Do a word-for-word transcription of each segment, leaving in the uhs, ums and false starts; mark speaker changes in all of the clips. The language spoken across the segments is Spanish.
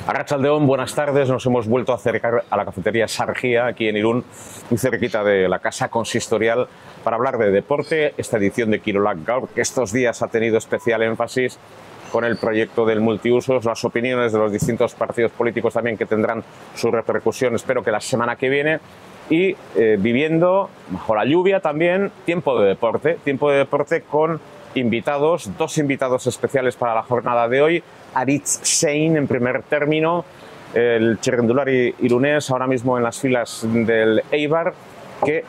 Speaker 1: Arratsaldeon, buenas tardes. Nos hemos vuelto a acercar a la cafetería Sargia, aquí en Irún, muy cerquita de la Casa Consistorial, para hablar de deporte. Esta edición de Kirolak Gaur, que estos días ha tenido especial énfasis con el proyecto del multiusos, las opiniones de los distintos partidos políticos también que tendrán su repercusión, espero que la semana que viene. Y eh, viviendo, bajo la lluvia también, tiempo de deporte, tiempo de deporte con invitados, dos invitados especiales para la jornada de hoy. Aritz Sein en primer término, el txirrindulari irunés, ahora mismo en las filas del Eibar, que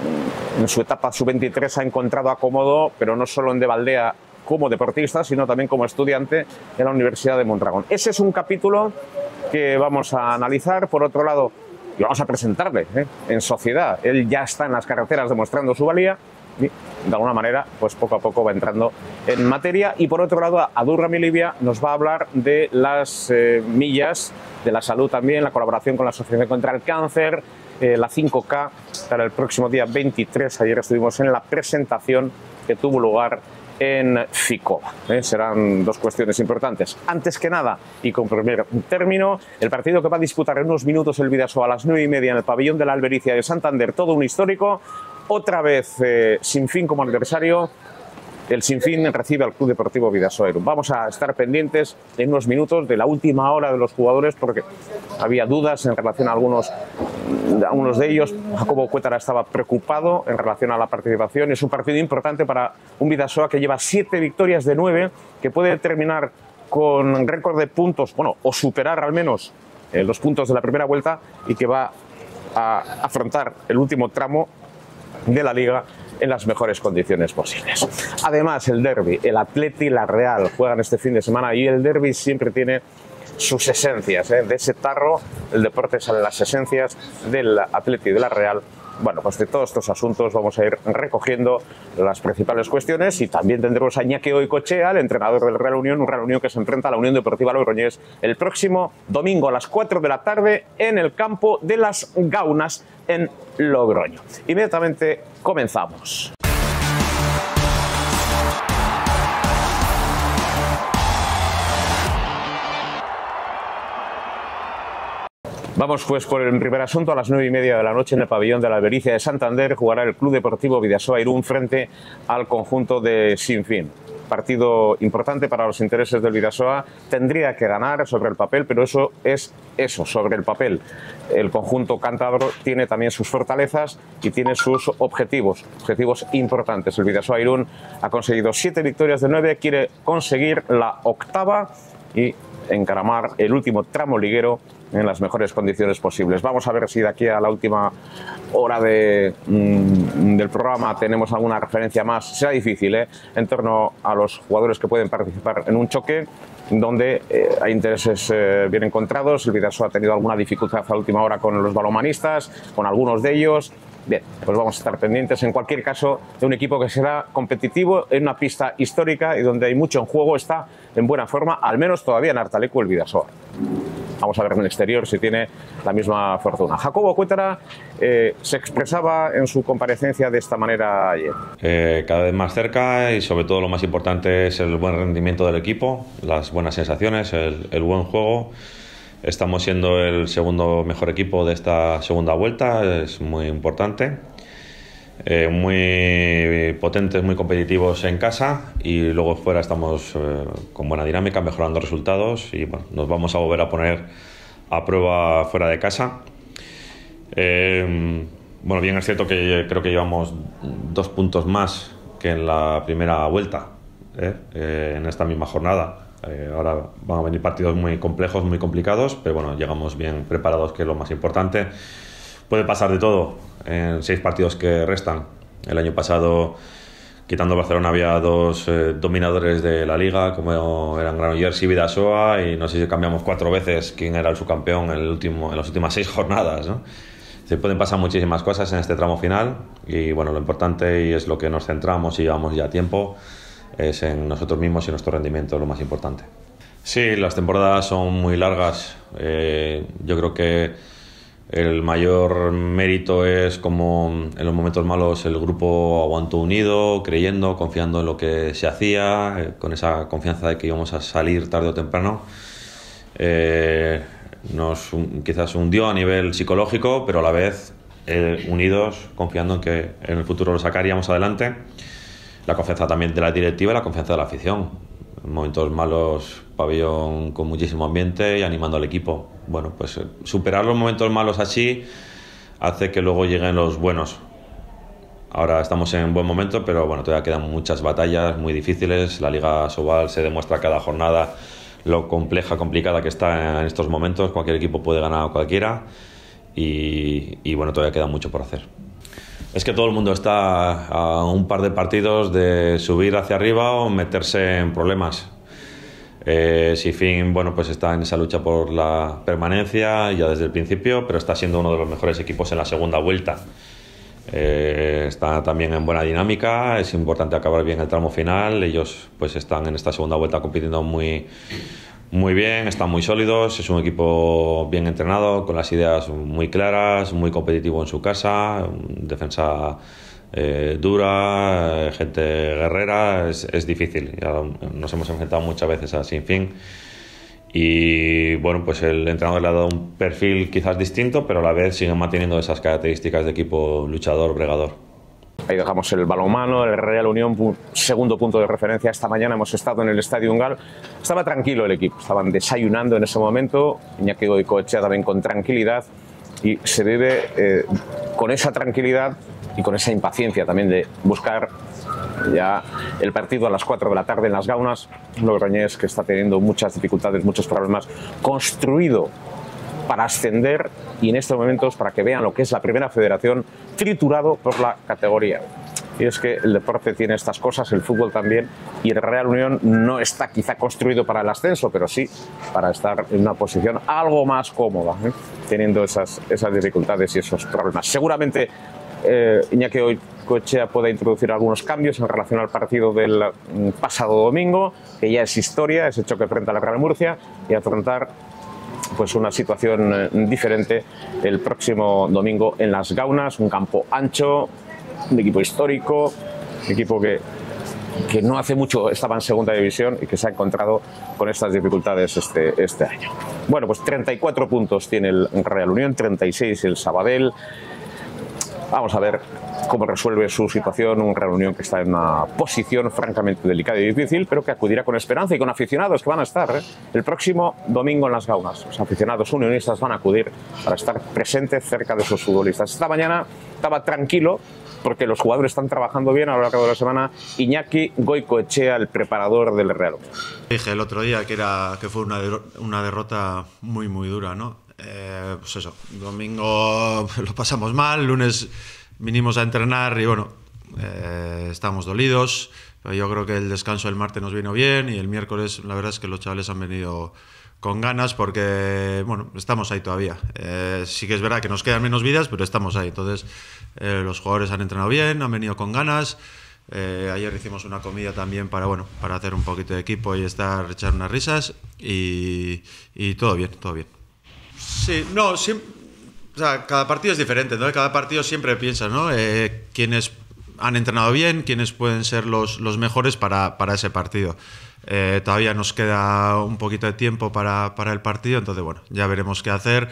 Speaker 1: en su etapa sub veintitrés ha encontrado acomodo, pero no solo en Debaldea como deportista, sino también como estudiante en la Universidad de Mondragón. Ese es un capítulo que vamos a analizar. Por otro lado, y vamos a presentarle ¿eh? en sociedad. Él ya está en las carreteras demostrando su valía y, de alguna manera, pues poco a poco va entrando en materia. Y por otro lado, Adur Ramilibia nos va a hablar de las eh, millas, de la salud también, la colaboración con la Asociación contra el Cáncer, eh, la cinco K para el próximo día veintitrés. Ayer estuvimos en la presentación que tuvo lugar en Ficoba. ¿eh? Serán dos cuestiones importantes. Antes que nada, y con primer término, el partido que va a disputar en unos minutos el Bidasoa a las nueve y media en el pabellón de la Albericia de Santander, todo un histórico. Otra vez eh, Sinfín como adversario. El Sinfín recibe al Club Deportivo Bidasoa Irún. Vamos a estar pendientes en unos minutos de la última hora de los jugadores, porque había dudas en relación a algunos, a algunos de ellos. Jacobo Cuétara estaba preocupado en relación a la participación. Es un partido importante para un Bidasoa que lleva siete victorias de nueve, que puede terminar con récord de puntos, bueno, o superar al menos eh, los puntos de la primera vuelta, y que va a afrontar el último tramo de la Liga en las mejores condiciones posibles. Además, el derbi, el Atleti y la Real juegan este fin de semana, y el derbi siempre tiene sus esencias. ¿eh? De ese tarro, el deporte salen las esencias del Atleti y de la Real. Bueno, pues de todos estos asuntos vamos a ir recogiendo las principales cuestiones, y también tendremos a Iñaki Goicoechea, el entrenador del Real Unión, un Real Unión que se enfrenta a la Unión Deportiva Logroñés el próximo domingo a las cuatro de la tarde en el campo de las Gaunas en Logroño. Inmediatamente comenzamos. Vamos pues por el primer asunto. A las nueve y media de la noche en el pabellón de la Albericia de Santander jugará el Club Deportivo Bidasoa Irún frente al conjunto de Sinfín. Partido importante para los intereses del Bidasoa. Tendría que ganar sobre el papel, pero eso es eso, sobre el papel. El conjunto cántabro tiene también sus fortalezas y tiene sus objetivos, objetivos importantes. El Bidasoa Irún ha conseguido siete victorias de nueve, quiere conseguir la octava y encaramar el último tramo liguero en las mejores condiciones posibles. Vamos a ver si de aquí a la última hora de, mmm, del programa tenemos alguna referencia más. Será difícil, ¿eh? en torno a los jugadores que pueden participar en un choque donde eh, hay intereses eh, bien encontrados. El Bidasoa ha tenido alguna dificultad a la última hora con los balomanistas, con algunos de ellos. Bien, pues vamos a estar pendientes en cualquier caso de un equipo que será competitivo en una pista histórica y donde hay mucho en juego. Está en buena forma, al menos todavía en Artalecu el Bidasoa. Vamos a ver en el exterior si tiene la misma fortuna. Jacobo Cuétara eh, se expresaba en su comparecencia de esta manera ayer.
Speaker 2: Eh, cada vez más cerca, y sobre todo lo más importante es el buen rendimiento del equipo, las buenas sensaciones, el, el buen juego. Estamos siendo el segundo mejor equipo de esta segunda vuelta, es muy importante. Eh, muy potentes, muy competitivos en casa, y luego fuera estamos eh, con buena dinámica, mejorando resultados, y bueno, nos vamos a volver a poner a prueba fuera de casa. Eh, bueno, bien es cierto que creo que llevamos dos puntos más que en la primera vuelta, eh, eh, en esta misma jornada. Eh, ahora van a venir partidos muy complejos, muy complicados, pero bueno, llegamos bien preparados, que es lo más importante. Puede pasar de todo en seis partidos que restan. El año pasado, quitando Barcelona, había dos eh, dominadores de la Liga, como eran Granollers y Bidasoa, y no sé si cambiamos cuatro veces quién era el subcampeón en, el último, en las últimas seis jornadas, ¿no? Se pueden pasar muchísimas cosas en este tramo final, y bueno, lo importante, y es lo que nos centramos y llevamos ya tiempo, es en nosotros mismos y nuestro rendimiento, lo más importante. Sí, las temporadas son muy largas. Eh, yo creo que el mayor mérito es como en los momentos malos el grupo aguantó unido, creyendo, confiando en lo que se hacía, eh, con esa confianza de que íbamos a salir tarde o temprano. eh, nos quizás hundió a nivel psicológico, pero a la vez eh, unidos, confiando en que en el futuro lo sacaríamos adelante. La confianza también de la directiva y la confianza de la afición. En momentos malos, pabellón con muchísimo ambiente y animando al equipo. Bueno, pues superar los momentos malos así hace que luego lleguen los buenos. Ahora estamos en buen momento, pero bueno, todavía quedan muchas batallas muy difíciles. La Liga Sobal se demuestra cada jornada lo compleja, complicada que está en estos momentos. Cualquier equipo puede ganar a cualquiera y, y bueno, todavía queda mucho por hacer. Es que todo el mundo está a un par de partidos de subir hacia arriba o meterse en problemas. Eh, Sifin, bueno, pues está en esa lucha por la permanencia ya desde el principio, pero está siendo uno de los mejores equipos en la segunda vuelta. Eh, está también en buena dinámica, es importante acabar bien el tramo final. Ellos pues están en esta segunda vuelta compitiendo muy, muy bien, están muy sólidos, es un equipo bien entrenado, con las ideas muy claras, muy competitivo en su casa, defensa eh, dura, eh, gente guerrera, es, es difícil. Ya nos hemos enfrentado muchas veces a Sinfín y bueno, pues el entrenador le ha dado un perfil quizás distinto, pero a la vez siguen manteniendo esas características de equipo luchador, bregador.
Speaker 1: Ahí dejamos el balonmano, el Real Unión, segundo punto de referencia. Esta mañana hemos estado en el Estadio Ungal. Estaba tranquilo el equipo, estaban desayunando en ese momento. Iñaki Goicoechea también con tranquilidad y se vive eh, con esa tranquilidad y con esa impaciencia también de buscar ya el partido a las cuatro de la tarde en Las Gaunas. Un Logroñés que está teniendo muchas dificultades, muchos problemas, construido para ascender y en estos momentos, para que vean lo que es la primera federación, triturado por la categoría. Y es que el deporte tiene estas cosas, el fútbol también, y el Real Unión no está quizá construido para el ascenso, pero sí para estar en una posición algo más cómoda, ¿eh? teniendo esas, esas dificultades y esos problemas. Seguramente eh, Iñaki Goicoechea pueda introducir algunos cambios en relación al partido del pasado domingo, que ya es historia, ese choque frente a la Real Murcia, y afrontar pues una situación diferente el próximo domingo en Las Gaunas, un campo ancho, un equipo histórico, un equipo que, que no hace mucho estaba en segunda división y que se ha encontrado con estas dificultades este, este año. Bueno, pues treinta y cuatro puntos tiene el Real Unión, treinta y seis el Sabadell. Vamos a ver cómo resuelve su situación un Real Unión que está en una posición francamente delicada y difícil, pero que acudirá con esperanza y con aficionados que van a estar ¿eh? el próximo domingo en Las Gaunas. Los aficionados unionistas van a acudir para estar presentes cerca de sus futbolistas. Esta mañana estaba tranquilo porque los jugadores están trabajando bien a lo largo de la semana. Iñaki Goicoechea, el preparador del Real Unión.
Speaker 3: Dije el otro día que, era, que fue una, de, una derrota muy, muy dura, ¿no? Eh, pues eso, domingo lo pasamos mal, lunes vinimos a entrenar y bueno, eh, estamos dolidos, pero yo creo que el descanso del martes nos vino bien y el miércoles la verdad es que los chavales han venido con ganas porque, bueno, estamos ahí todavía. Eh, sí que es verdad que nos quedan menos vidas, pero estamos ahí, entonces eh, los jugadores han entrenado bien, han venido con ganas. Eh, ayer hicimos una comida también para, bueno, para hacer un poquito de equipo y estar, echar unas risas y, y todo bien, todo bien. Sí, no, siempre, o sea, cada partido es diferente, ¿no? Cada partido siempre piensas, ¿no? Eh, quiénes han entrenado bien, quiénes pueden ser los, los mejores para, para ese partido. Eh, todavía nos queda un poquito de tiempo para, para el partido, entonces, bueno, ya veremos qué hacer.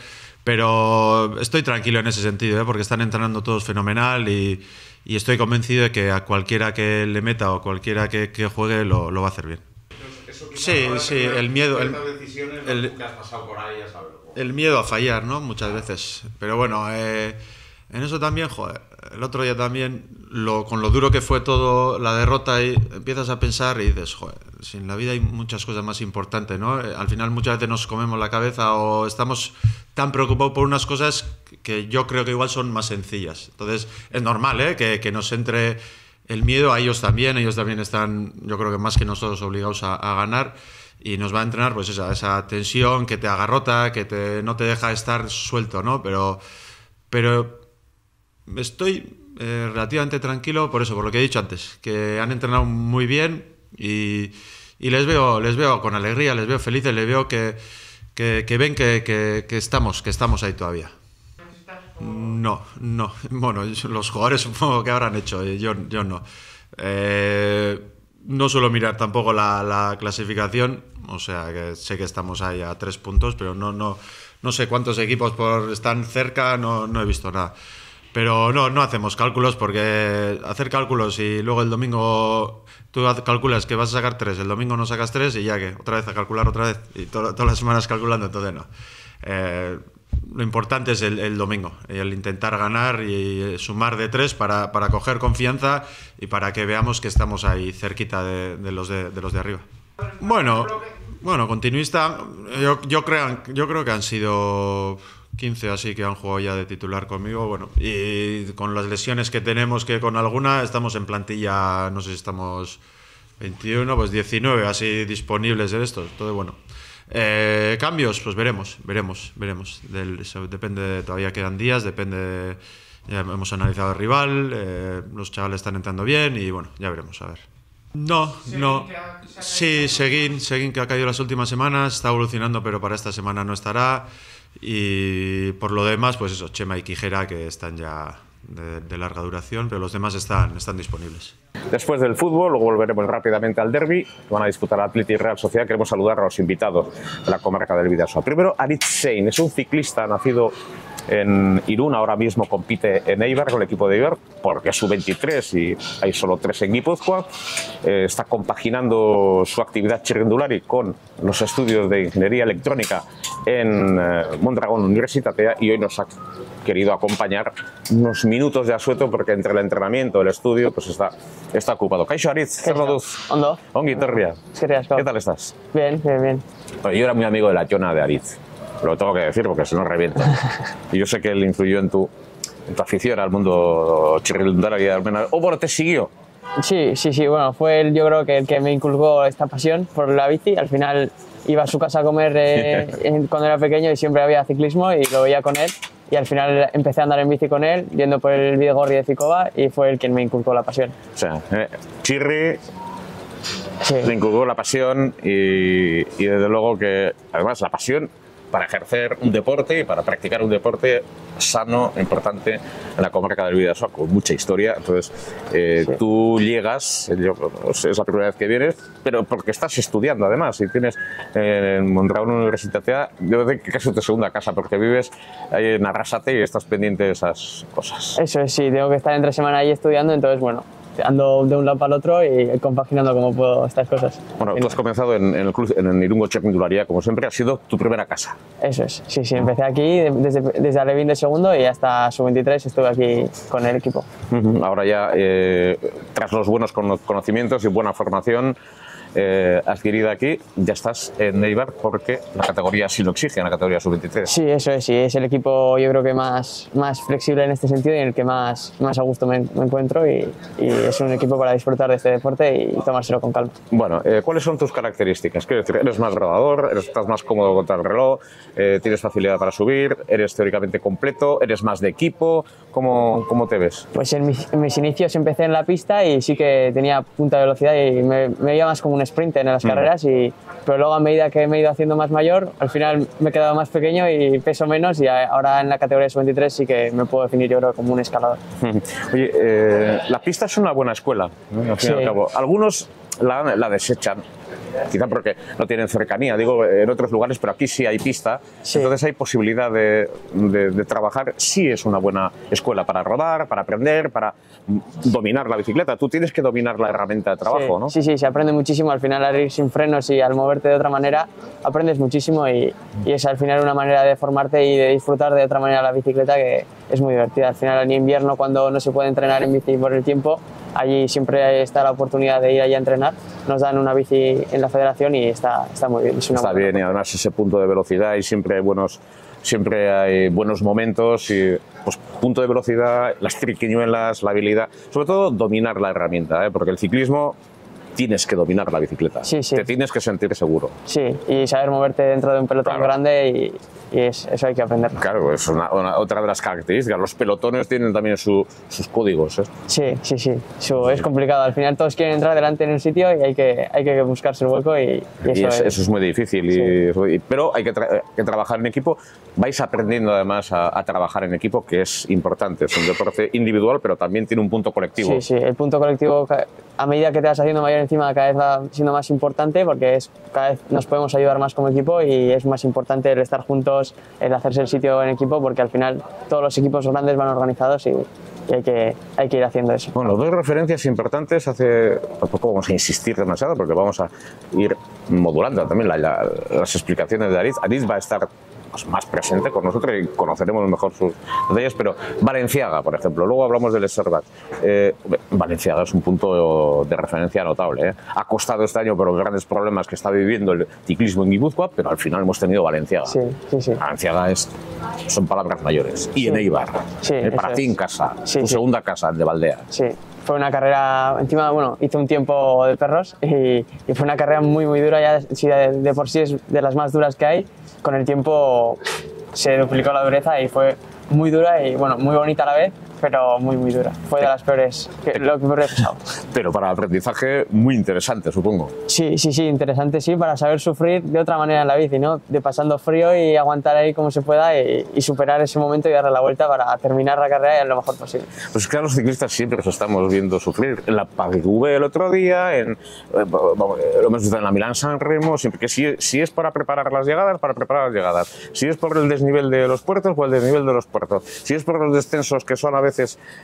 Speaker 3: Pero estoy tranquilo en ese sentido, ¿eh? Porque están entrenando todos fenomenal y, y estoy convencido de que a cualquiera que le meta o cualquiera que, que juegue lo, lo va a hacer bien. Sí, sí, el miedo. El, el,
Speaker 1: que has pasado por ahí, ya sabes.
Speaker 3: El miedo a fallar, ¿no? Muchas veces. Pero bueno, eh, en eso también, joder, el otro día también, lo, con lo duro que fue todo la derrota, y empiezas a pensar y dices, joder, si en la vida hay muchas cosas más importantes, ¿no? Eh, al final muchas veces nos comemos la cabeza o estamos tan preocupados por unas cosas que yo creo que igual son más sencillas. Entonces, es normal, ¿eh? Que, que nos entre el miedo a ellos también. Ellos también están, yo creo que más que nosotros, obligados a, a ganar. Y nos va a entrenar pues esa, esa tensión que te agarrota, que te, no te deja estar suelto, ¿no? Pero, pero estoy eh, relativamente tranquilo por eso, por lo que he dicho antes, que han entrenado muy bien y, y les veo, les veo con alegría, les veo felices, les veo que, que, que ven que, que, que, estamos, que estamos ahí todavía. No, no. Bueno, los jugadores supongo que habrán hecho, yo, yo no. Eh... No suelo mirar tampoco la, la clasificación, O sea, que sé que estamos ahí a tres puntos, pero no, no, no sé cuántos equipos por están cerca, no, no he visto nada. Pero no, no hacemos cálculos, porque hacer cálculos y luego el domingo tú calculas que vas a sacar tres, el domingo no sacas tres y ya que otra vez a calcular otra vez y to todas las semanas calculando, entonces no. Eh, lo importante es el, el domingo, el intentar ganar y sumar de tres para, para coger confianza y para que veamos que estamos ahí cerquita de, de, los, de, de los de arriba. Bueno, bueno continuista, yo, yo, creo, yo creo que han sido quince así que han jugado ya de titular conmigo, bueno, y con las lesiones que tenemos, que con alguna estamos en plantilla, no sé si estamos veintiuno, pues diecinueve así disponibles de estos, todo bueno. Eh, cambios, pues veremos, veremos, veremos. Del, eso depende, de, todavía quedan días, depende. De, ya hemos analizado al rival, eh, los chavales están entrando bien y bueno, ya veremos, a ver. No, no. Sí, Seguín, Seguín que ha caído las últimas semanas, está evolucionando, pero para esta semana no estará. Y por lo demás, pues eso, Chema y Quijera que están ya de, de larga duración, pero los demás están, están disponibles.
Speaker 1: Después del fútbol, luego volveremos rápidamente al derbi, que van a disputar Athletic y Real Sociedad. Queremos saludar a los invitados de la comarca del Bidasoa. Primero, Aritz Sein, es un ciclista nacido en Irún, ahora mismo compite en Eibar con el equipo de Eibar, porque es sub veintitrés y hay solo tres en Guipúzcoa. Eh, está compaginando su actividad txirrindulari con los estudios de ingeniería electrónica en eh, Mondragón Universitatea, y hoy nos ha querido acompañar unos minutos de asueto porque entre el entrenamiento y el estudio pues está, está ocupado. Kaixo Aritz, zer moduz?
Speaker 4: Ondo.
Speaker 1: Ongi etorria. ¿Qué tal estás?
Speaker 4: Bien, bien, bien.
Speaker 1: Bueno, yo era muy amigo de la Jona de Aritz. Lo tengo que decir porque se nos revienta. Y yo sé que él influyó en tu, en tu afición al mundo txirrindulari. ¿O bueno, te siguió?
Speaker 4: Sí, sí, sí. Bueno, fue él, yo creo que el que me inculcó esta pasión por la bici. Al final iba a su casa a comer eh, cuando era pequeño y siempre había ciclismo y lo veía con él. Y al final empecé a andar en bici con él, yendo por el Bidegorri de Cicova, y fue él quien me inculcó la pasión.
Speaker 1: O sea, eh, Chirri
Speaker 4: sí.
Speaker 1: le inculcó la pasión y, y desde luego que además la pasión para ejercer un deporte y para practicar un deporte sano, importante en la comarca del Bidasoa, con mucha historia. Entonces, eh, sí. tú llegas, yo, es la primera vez que vienes, pero porque estás estudiando además, y tienes eh, en Mondragón Universitatea, yo creo que casi tu segunda casa, porque vives ahí en Arrasate y estás pendiente de esas cosas.
Speaker 4: Eso es, sí, tengo que estar entre semana ahí estudiando, entonces, bueno, ando de un lado para el otro y compaginando como puedo estas cosas.
Speaker 1: Bueno, tú has comenzado en, en el club, en el Irungo Txirrindularia, como siempre, ha sido tu primera casa.
Speaker 4: Eso es, sí, sí, empecé aquí desde, desde Alevín de segundo y hasta sub veintitrés estuve aquí con el equipo.
Speaker 1: Uh-huh. Ahora ya, eh, tras los buenos conocimientos y buena formación eh, adquirida aquí, ya estás en Eibar porque la categoría sí lo exige, en la categoría sub veintitrés.
Speaker 4: Sí, eso es, sí, es el equipo yo creo que más, más flexible en este sentido y en el que más, más a gusto me, me encuentro y, y es un equipo para disfrutar de este deporte y tomárselo con calma.
Speaker 1: Bueno, eh, ¿cuáles son tus características? Quiero decir, ¿eres más rodador? ¿Estás más cómodo contra el reloj? Eh, ¿Tienes facilidad para subir? ¿Eres teóricamente completo? ¿Eres más de equipo? ¿Cómo, cómo te ves?
Speaker 4: Pues en mis, en mis inicios empecé en la pista y sí que tenía punta de velocidad y me, me veía más como un sprinter en las mm. carreras, y, pero luego a medida que me he ido haciendo más mayor, al final me he quedado más pequeño y peso menos, y ahora en la categoría sub veintitrés sí que me puedo definir yo creo como un escalador.
Speaker 1: Oye, eh, la pista es una buena escuela, ¿no? Al fin y al cabo. Algunos la, la desechan, quizá porque no tienen cercanía, digo, en otros lugares, pero aquí sí hay pista, sí. Entonces hay posibilidad de, de, de trabajar. Sí es una buena escuela para rodar, para aprender, para dominar la bicicleta. Tú tienes que dominar la herramienta de trabajo,
Speaker 4: sí,
Speaker 1: ¿no?
Speaker 4: Sí, sí, se aprende muchísimo. Al final, al ir sin frenos y al moverte de otra manera, aprendes muchísimo y, y es al final una manera de formarte y de disfrutar de otra manera la bicicleta que es muy divertida. Al final, en invierno, cuando no se puede entrenar en bici por el tiempo, allí siempre está la oportunidad de ir allí a entrenar. Nos dan una bici en la federación y está, está muy bien. Es una
Speaker 1: está bien, y además ese punto de velocidad, y siempre hay buenos, siempre hay buenos momentos, y pues punto de velocidad, las triquiñuelas, la habilidad, sobre todo dominar la herramienta, ¿eh? Porque el ciclismo tienes que dominar la bicicleta,
Speaker 4: sí, sí.
Speaker 1: Te tienes que sentir seguro.
Speaker 4: Sí, y saber moverte dentro de un pelotón claro. grande y, y es, eso hay que aprender.
Speaker 1: Claro, es una, una, otra de las características. Los pelotones tienen también su, sus códigos, ¿eh?
Speaker 4: Sí, sí, sí, eso es complicado. Al final todos quieren entrar delante en el sitio y hay que, hay que buscarse el hueco y, y, eso,
Speaker 1: y es,
Speaker 4: es,
Speaker 1: eso es muy difícil, sí. y, pero hay que, tra que trabajar en equipo. Vais aprendiendo además a, a trabajar en equipo, que es importante. Es un deporte individual, pero también tiene un punto colectivo.
Speaker 4: Sí, sí, el punto colectivo, a medida que te vas haciendo mayor encima cada vez va siendo más importante porque es, cada vez nos podemos ayudar más como equipo y es más importante el estar juntos, el hacerse el sitio en equipo, porque al final todos los equipos grandes van organizados y, y hay, que, hay que ir haciendo eso.
Speaker 1: Bueno, dos referencias importantes, hace, tampoco vamos a insistir demasiado porque vamos a ir modulando también la, la, las explicaciones de Aritz. Aritz va a estar pues, más presente con nosotros y conoceremos mejor sus detalles, pero Balenciaga, por ejemplo, luego hablamos del Servat. Eh, Balenciaga es un punto de referencia notable. ¿eh? Ha costado este año por los grandes problemas que está viviendo el ciclismo en Guipúzcoa, pero al final hemos tenido Balenciaga.
Speaker 4: Sí, sí, sí.
Speaker 1: Balenciaga es, son palabras mayores. Y
Speaker 4: sí.
Speaker 1: en Eibar,
Speaker 4: sí,
Speaker 1: eh, para ti
Speaker 4: es.
Speaker 1: en casa,
Speaker 4: sí,
Speaker 1: tu
Speaker 4: sí.
Speaker 1: segunda casa, de Valdea.
Speaker 4: Sí. Fue una carrera, encima, bueno, hice un tiempo de perros y, y fue una carrera muy, muy dura, ya si de, de por sí es de las más duras que hay. Con el tiempo se duplicó la dureza y fue muy dura y, bueno, muy bonita a la vez, pero muy, muy dura. Fue de las peores, que, lo que peor he pasado.
Speaker 1: Pero para aprendizaje muy interesante, supongo.
Speaker 4: Sí, sí, sí, interesante, sí, para saber sufrir de otra manera en la bici, ¿no? De pasando frío y aguantar ahí como se pueda y, y superar ese momento y darle la vuelta para terminar la carrera lo mejor posible.
Speaker 1: Pues claro, los ciclistas siempre los estamos viendo sufrir. En la Paris-Roubaix el otro día, en, eh, lo hemos visto en la Milán-San Remo, siempre que si, si es para preparar las llegadas, para preparar las llegadas. Si es por el desnivel de los puertos, pues el desnivel de los puertos. Si es por los descensos que son a veces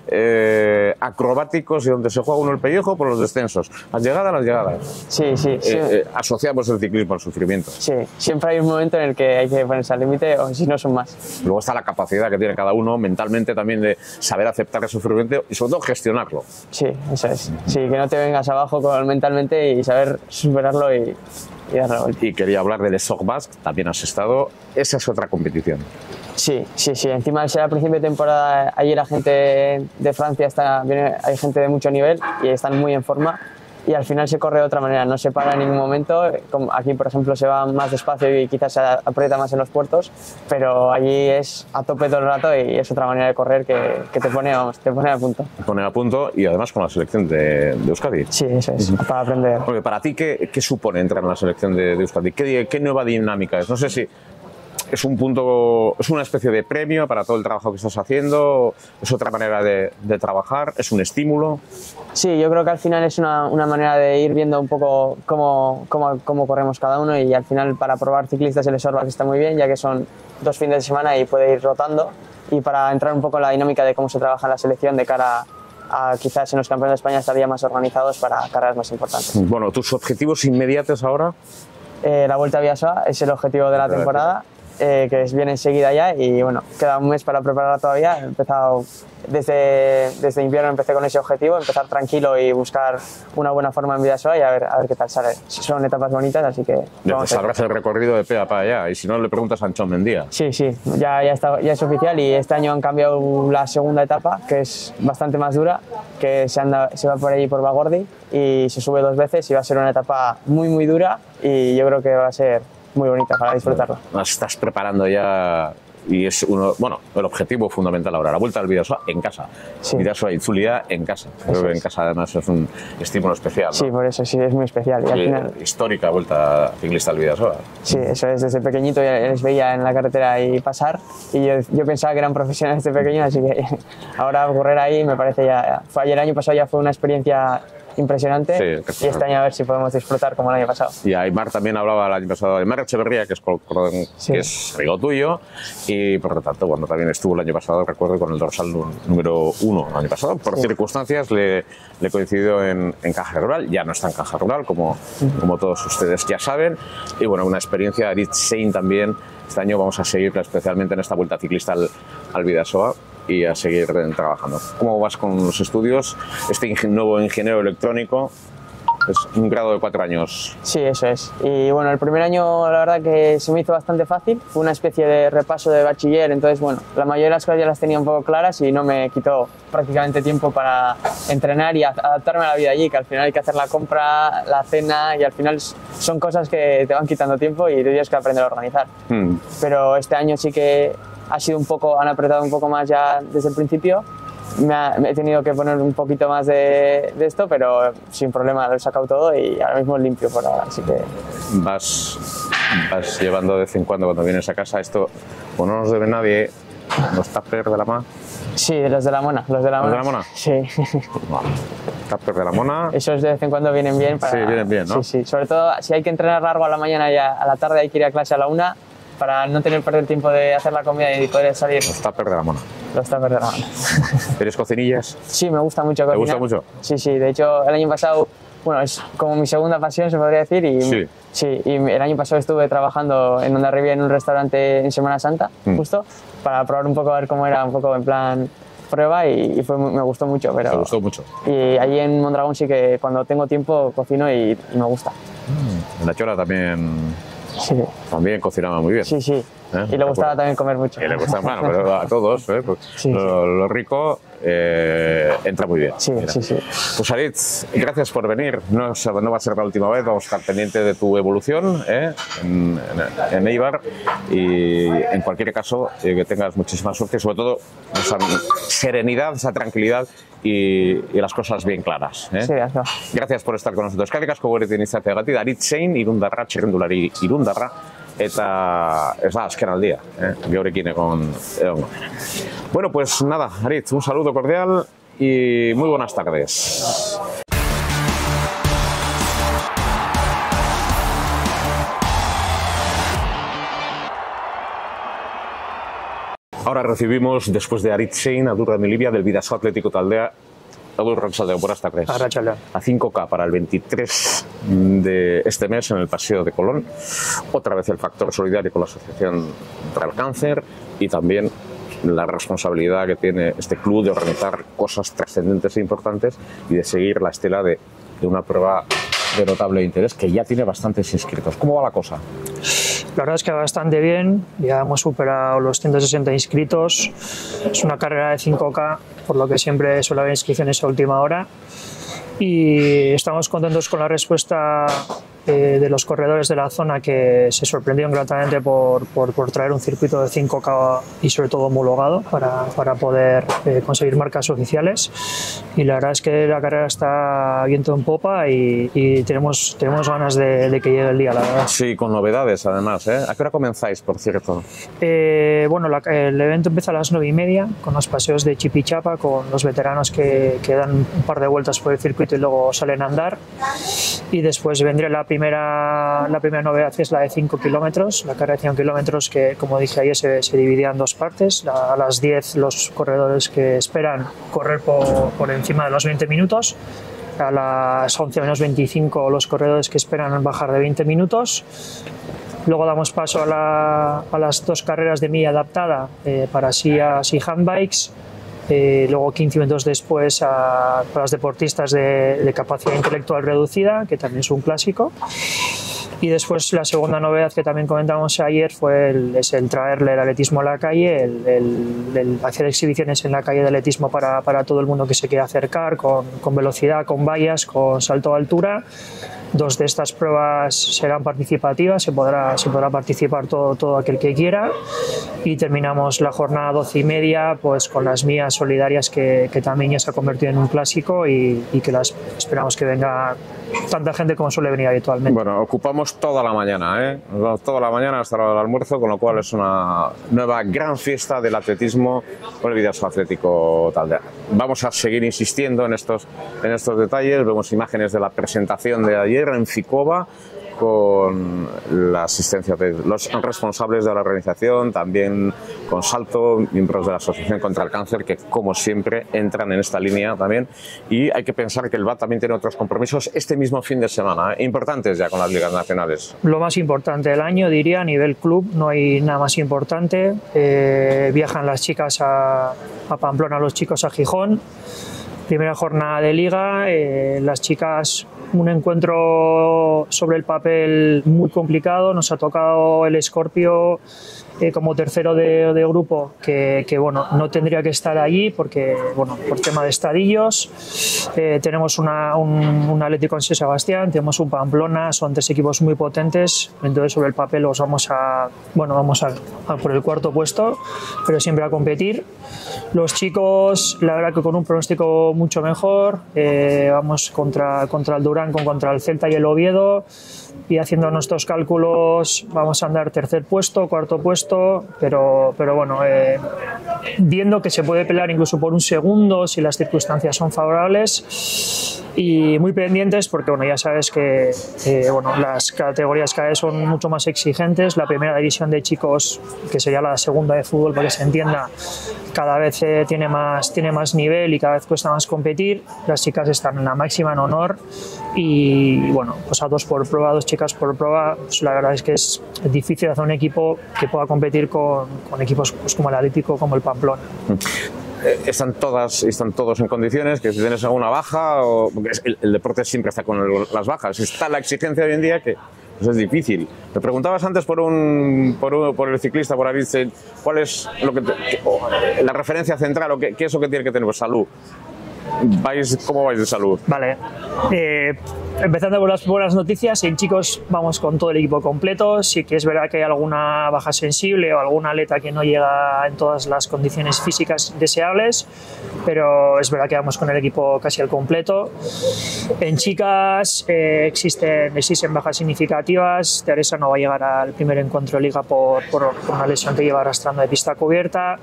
Speaker 1: eh, acrobáticos y donde se juega uno el pellejo, por los descensos. Las llegadas, las llegadas.
Speaker 4: Sí, sí. sí.
Speaker 1: Eh, eh, asociamos el ciclismo al sufrimiento.
Speaker 4: Sí, siempre hay un momento en el que hay que ponerse al límite o si no son más.
Speaker 1: Luego está la capacidad que tiene cada uno mentalmente también de saber aceptar el sufrimiento y sobre todo gestionarlo.
Speaker 4: Sí, eso es. Sí, que no te vengas abajo con, mentalmente y saber superarlo y, y darle la vuelta.
Speaker 1: Y quería hablar del Stock Basque, también has estado. Esa es otra competición.
Speaker 4: Sí, sí, sí. Encima al ser a principio de temporada, allí la gente de Francia está, viene, hay gente de mucho nivel y están muy en forma. Y al final se corre de otra manera, no se para en ningún momento. Como aquí, por ejemplo, se va más despacio y quizás se aprieta más en los puertos, pero allí es a tope todo el rato y es otra manera de correr que, que te pone, vamos, te pone a punto.
Speaker 1: Te pone a punto y además con la selección de, de Euskadi.
Speaker 4: Sí, eso es, para aprender.
Speaker 1: Porque para ti, ¿qué, qué supone entrar en la selección de, de Euskadi? ¿Qué, ¿Qué nueva dinámica es? No sé si es un punto, es una especie de premio para todo el trabajo que estás haciendo, es otra manera de, de trabajar, es un estímulo.
Speaker 4: Sí, yo creo que al final es una, una manera de ir viendo un poco cómo, cómo, cómo corremos cada uno y al final para probar ciclistas el Sorbac está muy bien, ya que son dos fines de semana y puede ir rotando, y para entrar un poco en la dinámica de cómo se trabaja en la selección de cara a quizás en los campeonatos de España estaría más organizados para carreras más importantes.
Speaker 1: Bueno, ¿tus objetivos inmediatos ahora?
Speaker 4: Eh, la Vuelta a Bidasoa es el objetivo de la temporada. Eh, que viene enseguida ya y bueno, queda un mes para prepararla todavía. He empezado desde, desde invierno, empecé con ese objetivo, empezar tranquilo y buscar una buena forma en Bidasoa y a ver, a ver qué tal sale. Son etapas bonitas, así que
Speaker 1: ya sabrás el recorrido de pe a pa allá y si no le preguntas a Anchón Mendía.
Speaker 4: Sí, sí, ya, ya, está, ya es oficial y este año han cambiado la segunda etapa, que es bastante más dura, que se, anda, se va por ahí por Bagordi y se sube dos veces y va a ser una etapa muy muy dura y yo creo que va a ser muy bonita para disfrutarlo.
Speaker 1: Nos estás preparando ya y es uno, bueno, el objetivo fundamental ahora, la Vuelta al Bidasoa en casa. Sí. Bidasoa y Zulia en casa. Creo que en casa además es un estímulo especial, ¿no?
Speaker 4: Sí, por eso sí, es muy especial. Y
Speaker 1: sí,
Speaker 4: al final...
Speaker 1: histórica Vuelta ciclista al Bidasoa.
Speaker 4: Sí, eso es, desde pequeñito ya les veía en la carretera y pasar y yo, yo pensaba que eran profesionales desde pequeño, así que ahora correr ahí me parece ya... Fue ayer, el año pasado ya fue una experiencia impresionante sí, y este año a ver si podemos disfrutar como el año pasado.
Speaker 1: Y Aymar también hablaba el año pasado de Aymar Echeverría, que es, sí. que es amigo tuyo y por lo tanto bueno, también estuvo el año pasado, recuerdo, con el dorsal número uno el año pasado. Por sí. circunstancias le, le coincidió en, en Caja Rural, ya no está en Caja Rural como, uh-huh. como todos ustedes ya saben, y bueno, una experiencia. Aritz Sein también, este año vamos a seguirla especialmente en esta Vuelta ciclista al, al Bidasoa y a seguir trabajando. ¿Cómo vas con los estudios? Este ing nuevo ingeniero electrónico es un grado de cuatro años.
Speaker 4: Sí, eso es. Y bueno, el primer año la verdad que se me hizo bastante fácil. Fue una especie de repaso de bachiller, entonces bueno, la mayoría de las cosas ya las tenía un poco claras y no me quitó prácticamente tiempo para entrenar y adaptarme a la vida allí, que al final hay que hacer la compra, la cena y al final son cosas que te van quitando tiempo y tienes que aprender a organizar. Hmm. Pero este año sí que ha sido un poco, han apretado un poco más ya desde el principio. Me, ha, me he tenido que poner un poquito más de, de esto, pero sin problema lo he sacado todo y ahora mismo limpio por ahora, así que...
Speaker 1: Vas, vas llevando de vez en cuando cuando vienes a casa esto, o no nos debe nadie, los tuppers de la mano.
Speaker 4: Sí, los de la mona, los de la
Speaker 1: ¿Los
Speaker 4: mona.
Speaker 1: de la mona?
Speaker 4: Sí.
Speaker 1: Bueno. Tupper de la Mona.
Speaker 4: Esos de vez en cuando vienen bien. Para,
Speaker 1: sí, vienen bien, ¿no?
Speaker 4: Sí, sí. Sobre todo si hay que entrenar largo a la mañana y a, a la tarde hay que ir a clase a la una para no tener que perder el tiempo de hacer la comida y poder salir.
Speaker 1: Los Tupper de la Mona.
Speaker 4: Los Tupper de la Mona.
Speaker 1: ¿Eres cocinillas?
Speaker 4: Sí, me gusta mucho cocinar.
Speaker 1: ¿Te gusta mucho?
Speaker 4: Sí, sí. De hecho, el año pasado, bueno, es como mi segunda pasión, se podría decir. Y,
Speaker 1: sí.
Speaker 4: Sí, y el año pasado estuve trabajando en Hondarribia en un restaurante en Semana Santa, mm. justo, para probar un poco, a ver cómo era, un poco en plan prueba y, y fue, me gustó mucho. Pero,
Speaker 1: me gustó mucho.
Speaker 4: Y allí en Mondragón sí que cuando tengo tiempo cocino y, y me gusta.
Speaker 1: Mm. En La Chora también,
Speaker 4: sí.
Speaker 1: también cocinaba muy bien.
Speaker 4: Sí, sí. ¿Eh? Y le gustaba también comer mucho.
Speaker 1: Y le gustaba, bueno, pero a todos, ¿eh? Pues sí, lo, sí. lo rico eh, entra muy bien.
Speaker 4: Sí,
Speaker 1: Mira.
Speaker 4: sí, sí.
Speaker 1: Pues Aritz, gracias por venir. No, no va a ser la última vez, vamos a estar pendientes de tu evolución ¿eh? en, en, en Eibar y en cualquier caso eh, que tengas muchísima suerte y sobre todo esa serenidad, esa tranquilidad y, y las cosas bien claras. ¿eh?
Speaker 4: Sí, gracias.
Speaker 1: Gracias por estar con nosotros. Eskerrik asko gurekin izateagatik, Aritz Sein, Irundarra, txirrindulari Irundarra. Eta ez da azken aldia, eh? Geurekin egon egongo. Bueno, pues nada, Aritz, un saludo cordial y muy buenas tardes. Ahora recibimos, después de Aritz Sein, a Durra Milibia del Bidasoa Atlético Taldea. Adur Rachaldeo, buenas tardes. A cinco K para el veintitrés de este mes en el Paseo de Colón. Otra vez el factor solidario con la Asociación contra el Cáncer y también la responsabilidad que tiene este club de organizar cosas trascendentes e importantes y de seguir la estela de, de una prueba de notable interés que ya tiene bastantes inscritos. ¿Cómo va la cosa?
Speaker 5: La verdad es que bastante bien, ya hemos superado los ciento sesenta inscritos, es una carrera de cinco K, por lo que siempre suele haber inscripciones a última hora y estamos contentos con la respuesta eh, de los corredores de la zona que se sorprendieron gratamente por, por, por traer un circuito de cinco K y sobre todo homologado para, para poder eh, conseguir marcas oficiales y la verdad es que la carrera está viento en popa y, y tenemos, tenemos ganas de, de que llegue el día, la verdad.
Speaker 1: Sí, con novedades además, ¿eh? ¿A qué hora comenzáis, por cierto?
Speaker 5: Eh, bueno, la, el evento empieza a las nueve y media con los paseos de Chipichapa, con los veteranos que, que dan un par de vueltas por el circuito y luego salen a andar y después vendrá la primera, la primera novedad, que es la de cinco kilómetros, la carrera de cinco kilómetros que, como dije ayer, se, se dividía en dos partes. La, a las diez los corredores que esperan correr por, por encima de los veinte minutos, a las once menos veinticinco los corredores que esperan bajar de veinte minutos. Luego damos paso a, la, a las dos carreras de milla adaptada eh, para sillas y handbikes. Eh, luego quince minutos después a, a los deportistas de, de capacidad intelectual reducida, que también es un clásico. Y después la segunda novedad que también comentamos ayer fue el, es el traerle el atletismo a la calle, el, el, el hacer exhibiciones en la calle de atletismo para, para todo el mundo que se quiera acercar, con, con velocidad, con vallas, con salto a altura. Dos de estas pruebas serán participativas, se podrá, se podrá participar todo, todo aquel que quiera y terminamos la jornada doce y media pues, con las mías solidarias que, que también ya se ha convertido en un clásico y, y que las esperamos que venga tanta gente como suele venir habitualmente.
Speaker 1: Bueno, ocupamos toda la mañana, ¿eh? Toda la mañana hasta el almuerzo, con lo cual es una nueva gran fiesta del atletismo con el Bidasoa Atlético Taldea. Vamos a seguir insistiendo en estos, en estos detalles, vemos imágenes de la presentación de ayer en Ficova con la asistencia de los responsables de la organización, también con Salto, miembros de la Asociación contra el Cáncer, que como siempre entran en esta línea también. Y hay que pensar que el B A T también tiene otros compromisos este mismo fin de semana, ¿eh? Importantes ya con las ligas nacionales.
Speaker 5: Lo más importante del año, diría, a nivel club, no hay nada más importante. Eh, viajan las chicas a, a Pamplona, los chicos a Gijón. Primera jornada de liga, eh, las chicas un encuentro sobre el papel muy complicado, nos ha tocado el Scorpio eh, como tercero de, de grupo que, que bueno, no tendría que estar allí porque bueno, por tema de estadillos. Eh, tenemos una, un, un Atlético en San Sebastián, tenemos un Pamplona, son tres equipos muy potentes, entonces sobre el papel los vamos a, bueno, vamos a, a por el cuarto puesto, pero siempre a competir. Los chicos, la verdad que con un pronóstico mucho mejor, eh, vamos contra, contra el Durán, contra el Celta y el Oviedo, y haciendo nuestros cálculos vamos a andar tercer puesto, cuarto puesto, justo, pero, pero bueno, eh, viendo que se puede pelear incluso por un segundo si las circunstancias son favorables, y muy pendientes porque bueno, ya sabes que eh, bueno, las categorías cada vez son mucho más exigentes. La primera división de chicos, que sería la segunda de fútbol para que se entienda, cada vez eh, tiene, más, tiene más nivel y cada vez cuesta más competir. Las chicas están en la máxima en honor y bueno, pues a dos por prueba, dos chicas por prueba, pues la verdad es que es difícil hacer un equipo que pueda competir con, con equipos pues, como el Atlético, como el Pamplona.
Speaker 1: Están todas, están todos en condiciones, que si tienes alguna baja, o, porque el, el deporte siempre está con el, las bajas, está la exigencia hoy en día que pues es difícil. Me preguntabas antes por un, por, un, por el ciclista, por David, ¿cuál es lo que te, la referencia central o qué, qué es lo que tiene que tener? Pues salud. ¿Vais, ¿Cómo vais de salud?
Speaker 5: Vale, eh, empezando por las buenas noticias, en chicos vamos con todo el equipo completo. Sí que es verdad que hay alguna baja sensible o alguna atleta que no llega en todas las condiciones físicas deseables, pero es verdad que vamos con el equipo casi al completo. En chicas eh, existen, existen bajas significativas. Teresa no va a llegar al primer encuentro de liga por, por, por una lesión que lleva arrastrando de pista cubierta.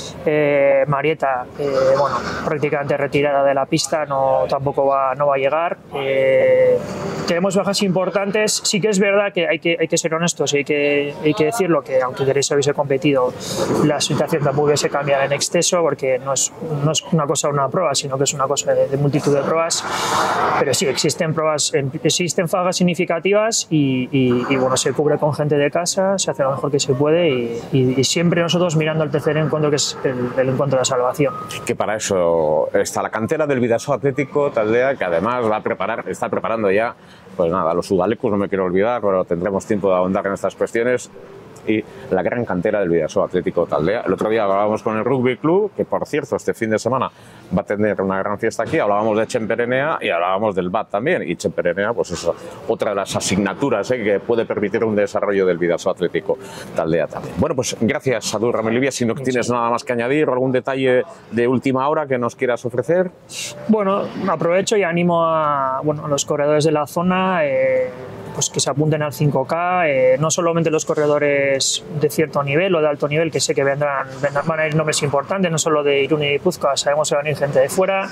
Speaker 5: eh, Marieta, eh, bueno, prácticamente retirada de la pista, no, tampoco va, no va a llegar. Eh, tenemos bajas importantes. Sí que es verdad que hay que, hay que ser honestos y hay que, hay que decirlo, que aunque Teresa hubiese competido, la situación tampoco hubiese cambiado en exceso, porque no es, no es una cosa una prueba, sino que es una cosa de, de multitud de pruebas. Pero sí, existen pruebas, existen bajas significativas y, y, y bueno, se cubre con gente de casa, se hace lo mejor que se puede y, y, y siempre nosotros mirando el tercer encuentro, que es el, el encuentro de la salvación.
Speaker 1: Que para eso está la cantera del Bidasoa Atlético Taldea, que además va a preparar, está preparando ya, pues nada, los Udalecos, no me quiero olvidar, pero tendremos tiempo de ahondar en estas cuestiones. Y la gran cantera del Bidasoa Atlético Taldea. El otro día hablábamos con el Rugby Club, que por cierto este fin de semana va a tener una gran fiesta aquí. Hablábamos de Txemperenea y hablábamos del B A T también. Y Txemperenea, pues es otra de las asignaturas ¿eh? que puede permitir un desarrollo del Bidasoa Atlético Taldea también. Bueno, pues gracias a Dur Ramelivia. Si no tienes nada más que añadir o algún detalle de última hora que nos quieras ofrecer.
Speaker 5: Bueno, aprovecho y animo a, bueno, a los corredores de la zona eh, pues que se apunten al cinco K, eh, no solamente los corredores de cierto nivel o de alto nivel, que sé que vendrán, vendrán van a ir nombres importantes, no solo de Irún y Guipúzcoa, sabemos que van a ir gente de fuera,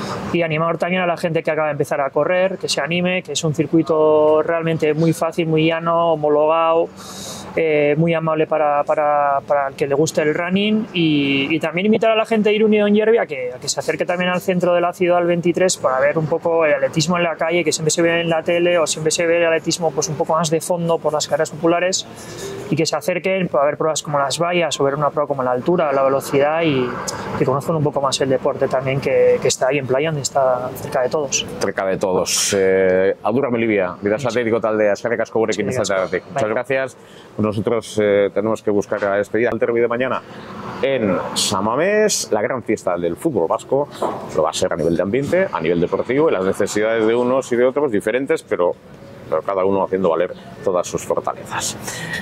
Speaker 5: y animar también a la gente que acaba de empezar a correr, que se anime, que es un circuito realmente muy fácil, muy llano, homologado, eh, muy amable para, para, para el que le guste el running, y, y también invitar a la gente de Irún y Ongervi a que, a que se acerque también al centro de la ciudad, al veintitrés, para ver un poco el atletismo en la calle, que siempre se ve en la tele o siempre se ve el atletismo pues un poco más de fondo por las carreras populares, y que se acerquen para ver pruebas como las vallas o ver una prueba como la altura, la velocidad, y que conozcan un poco más el deporte también, que, que está ahí en Playa, donde está cerca de todos.
Speaker 1: Cerca de todos. Eh, Adur Ramelivia, Bidasoa Atlético Taldea, eskerrik asko gurekin izateagatik. Muchas gracias. Nosotros eh, tenemos que buscar la despedida al derbi de mañana en San Mamés. La gran fiesta del fútbol vasco lo va a ser a nivel de ambiente, a nivel deportivo, y las necesidades de unos y de otros diferentes, pero, pero cada uno haciendo valer todas sus fortalezas.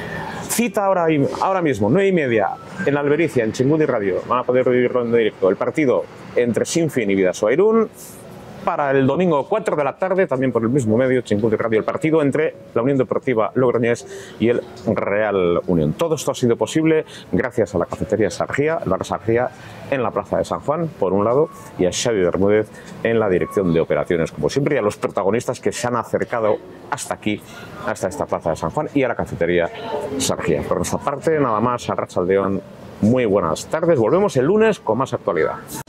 Speaker 1: Cita ahora, ahora mismo, nueve y media, en Albericia, en Txingudi Radio. Van a poder vivirlo en directo. El partido entre Sinfín y Bidasoa Irún. Para el domingo cuatro de la tarde, también por el mismo medio, Txingudi Radio, el partido entre la Unión Deportiva Logroñés y el Real Unión. Todo esto ha sido posible gracias a la cafetería Sargía, el bar Sargía, en la plaza de San Juan, por un lado, y a Xavi Bermúdez en la dirección de operaciones, como siempre, y a los protagonistas que se han acercado hasta aquí, hasta esta plaza de San Juan, y a la cafetería Sargía. Por nuestra parte, nada más, Arratsaldeon, muy buenas tardes. Volvemos el lunes con más actualidad.